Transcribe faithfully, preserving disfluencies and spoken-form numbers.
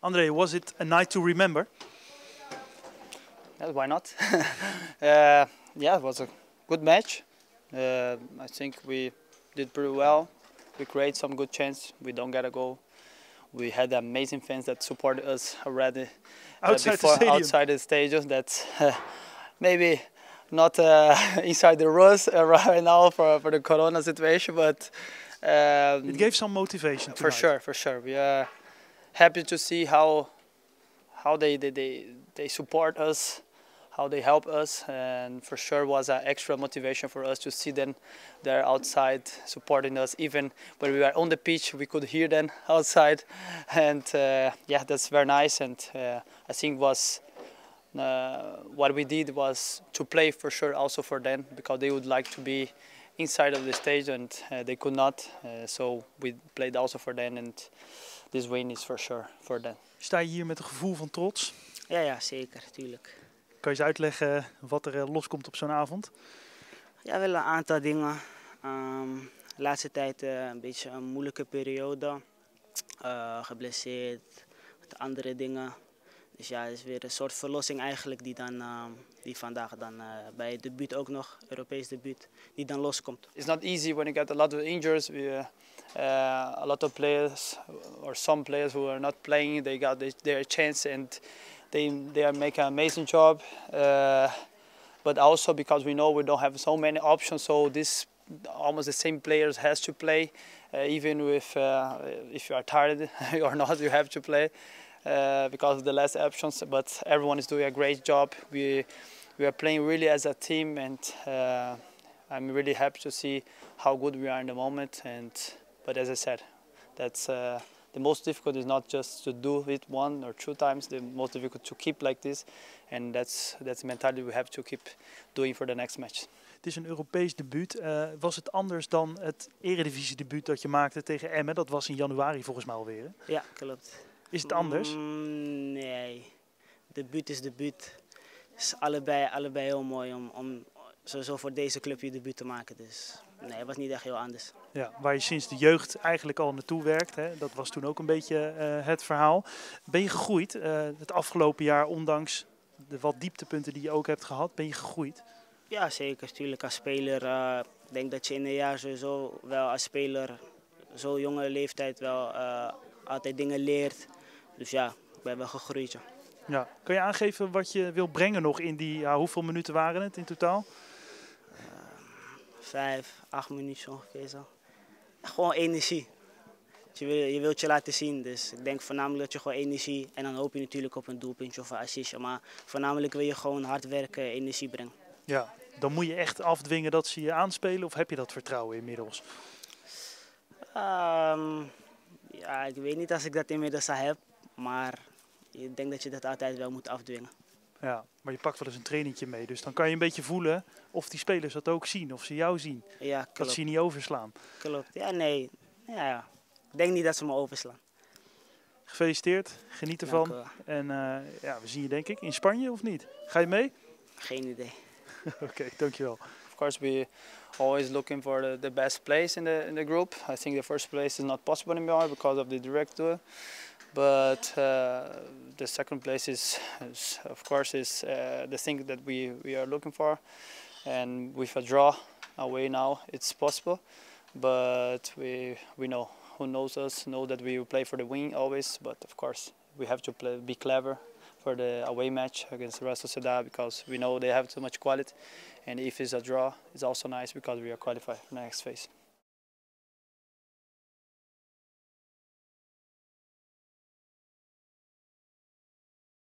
Andre, was it a night to remember? Yeah, why not? uh, yeah, it was a good match. Uh, I think we did pretty well. We create some good chance. We don't get a goal. We had amazing fans that supported us already uh, Outside before the stadium. outside the stadium. That's uh, maybe not uh, inside the rules uh, right now for for the Corona situation, but um, It gave some motivation for tonight. sure, for sure. We are happy to see how how they they they, they support us, how they help us, and for sure was an extra motivation for us to see them there outside supporting us. Even when we were on the pitch, we could hear them outside, and uh, yeah, that's very nice. And uh, I think was uh, what we did was to play for sure also for them, because they would like to be inside of the stage and uh, they could not. Uh, so we played also for them, and this win is for sure for them. Sta je hier met een gevoel van trots? Ja, ja, zeker, tuurlijk. Kan je eens uitleggen wat er loskomt op zo'n avond? Ja, wel een aantal dingen. Um, de laatste tijd uh, een beetje een moeilijke periode. Uh, geblesseerd, met andere dingen. Dus ja, het is weer een soort verlossing eigenlijk die, dan, uh, die vandaag dan uh, bij het debuut ook nog, Europees debuut, die dan loskomt. It's not easy when you get a lot of injuries. We, uh, uh, a lot of players, or some players who are not playing, they got their, their chance and they they are making an amazing job. Uh, but also because we know we don't have so many options, so this almost the same players has to play, uh, even with uh, if you are tired or not, you have to play. Uh, because of the less options, but everyone is doing a great job. We we are playing really as a team, and uh, I'm really happy to see how good we are in the moment. And but as I said, that's uh, the most difficult is not just to do it one or two times. The most difficult to keep like this, and that's that's the mentality we have to keep doing for the next match. Het is een Europees debuut. Uh, was het anders dan het Eredivisie debuut dat je maakte tegen Emmen? Dat was in januari volgens mij alweer. Hè? Ja, klopt. Is het anders? Mm, nee, debuut is debuut. Het is allebei, allebei heel mooi om, om sowieso voor deze club je debuut te maken. Dus nee, het was niet echt heel anders. Ja, waar je sinds de jeugd eigenlijk al naartoe werkt. Hè? Dat was toen ook een beetje uh, het verhaal. Ben je gegroeid uh, het afgelopen jaar, ondanks de wat dieptepunten die je ook hebt gehad? Ben je gegroeid? Ja, zeker. Natuurlijk als speler. Uh, ik denk dat je in een jaar sowieso wel als speler, zo'n jonge leeftijd wel uh, altijd dingen leert. Dus ja, ik ben wel gegroeid. Ja. Ja. Kan je aangeven wat je wil brengen nog in die, ja, hoeveel minuten waren het in totaal? Uh, vijf, acht minuten ongeveer zo. Gewoon energie. Je, wil, je wilt je laten zien, dus ik denk voornamelijk dat je gewoon energie, en dan hoop je natuurlijk op een doelpuntje of een assistje, maar voornamelijk wil je gewoon hard werken, energie brengen. Ja, dan moet je echt afdwingen dat ze je aanspelen, of heb je dat vertrouwen inmiddels? Um, ja, ik weet niet als ik dat inmiddels al heb, maar ik denk dat je dat altijd wel moet afdwingen. Ja, maar je pakt wel eens een trainingje mee, dus dan kan je een beetje voelen of die spelers dat ook zien, of ze jou zien. Ja, klopt. Dat ze je niet overslaan. Klopt, ja nee, ja, ja. Ik denk niet dat ze me overslaan. Gefeliciteerd, geniet ervan. En uh, ja, we zien je denk ik in Spanje of niet? Ga je mee? Geen idee. Oké, okay, dankjewel. Of course, we always looking for the, the best place in the in the group. I think the first place is not possible anymore because of the direct tour. But uh, the second place is, is of course, is uh, the thing that we, we are looking for. And with a draw away now, it's possible. But we we know who knows us know that we will play for the win always. But of course, we have to play, be clever for the away match against Real Sociedad, because we know they have too much quality. And if it's a draw, it's also nice because we are qualified for the next phase.